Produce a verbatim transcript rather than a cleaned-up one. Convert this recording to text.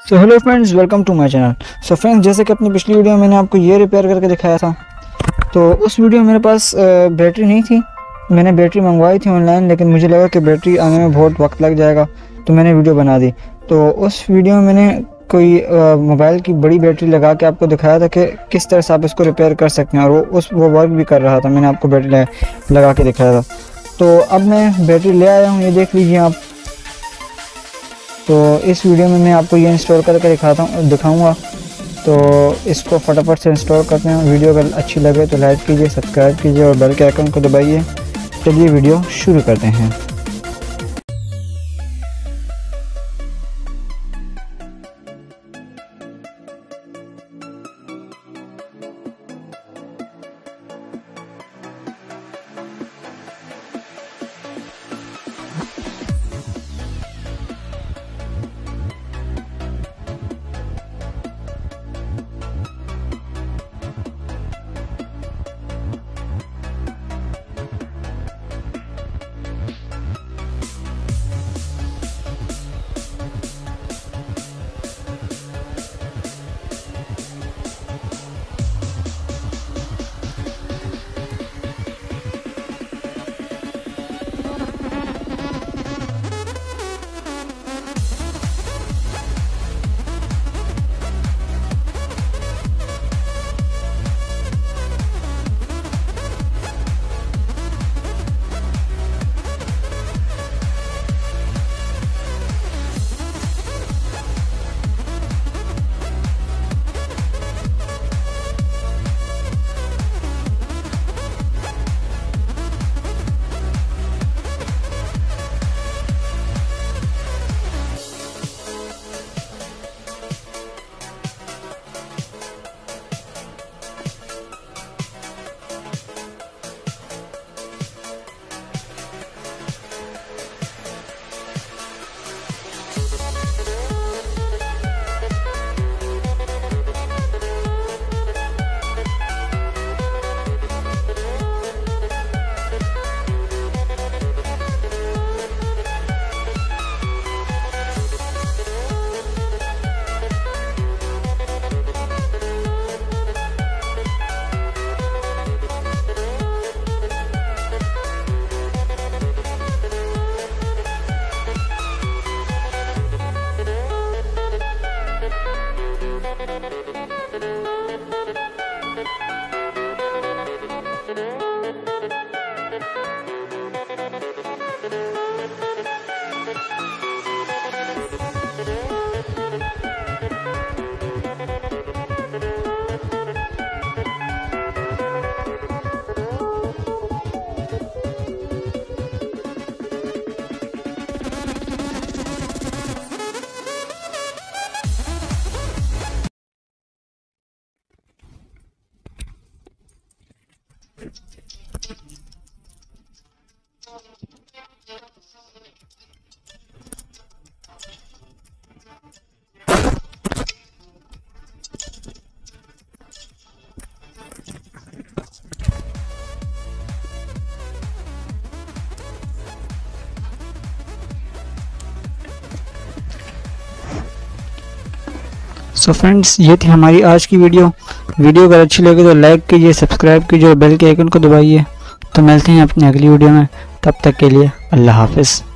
So hello friends, welcome to my channel. So friends, जैसे कि अपनी पिछली वीडियो में मैंने आपको ये रिपेयर करके दिखाया था, तो उस वीडियो में मेरे पास बैटरी नहीं थी। मैंने बैटरी मंगवाई थी ऑनलाइन, लेकिन मुझे लगा कि बैटरी आने में बहुत वक्त लग जाएगा, तो मैंने वीडियो बना दी। तो उस वीडियो में मैंने कोई मोबाइल की बड़ी बैटरी लगा के आपको दिखाया था कि किस तरह से आप इसको रिपेयर कर सकते हैं, और वो उस वो वर्क भी कर रहा था। मैंने आपको बैटरी लगा के दिखाया था। तो अब मैं बैटरी ले आया हूँ, ये देख लीजिए आप। तो इस वीडियो में मैं आपको ये इंस्टॉल करके दिखाता हूँ दिखाऊंगा। तो इसको फटाफट से इंस्टॉल करते हैं। वीडियो अगर अच्छी लगे तो लाइक कीजिए, सब्सक्राइब कीजिए और बेल के आइकन को दबाइए। चलिए वीडियो शुरू करते हैं। सो फ्रेंड्स, ये थी हमारी आज की वीडियो। वीडियो अगर अच्छी लगे तो लाइक कीजिए, सब्सक्राइब कीजिए और बेल के आइकन को दबाइए। तो मिलते हैं अपनी अगली वीडियो में। तब तक के लिए अल्लाह हाफिज़।